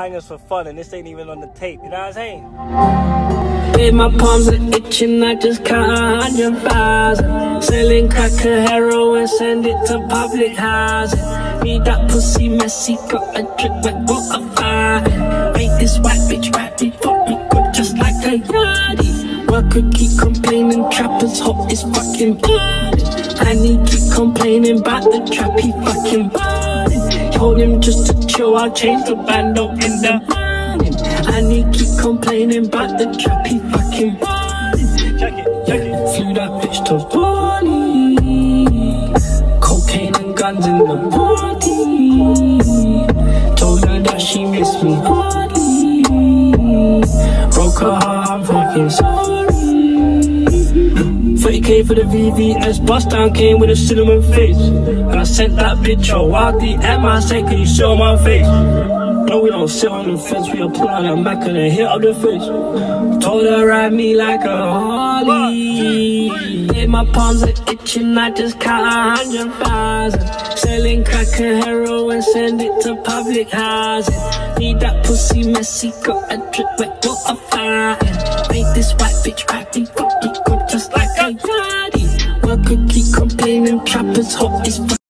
bangers for fun, and this ain't even on the tape. You know what I'm saying? Babe, my palms are itching, I just count 100,000. Selling crack and heroin, send it to public housing. Need that pussy messy, got a drip like water fountain. Make this white bitch ratty, fuck me good just like a yardie. Worker keep complaining, trappers hot is fucking burning. And he keep complaining about the trap, he fucking burning. Told him just to chill, I'll change the band up in the morning. And he keep complaining about the trap, he fucking burning. Check it, check it. Flew that bitch to Bali. Cocaine and guns in the party. Told her that she missed me hardly. Broke her heart, I'm fucking sorry. 30k for the VVS, bust down came with a cinnamon face. And I sent that bitch a wild DM, I said, can you show my face? No, we don't sit on the fence, we apply that Mac and then hit up the face. Told her ride me like a Harley. Yeah, my palms are itching, I just count 100,000. Selling crack and heroin, send it to public housing. Need that pussy messy, got a drip wet water fountain. Make this white bitch ratty, fuck me good just like a yardie. Worker keep complaining, trappers hot is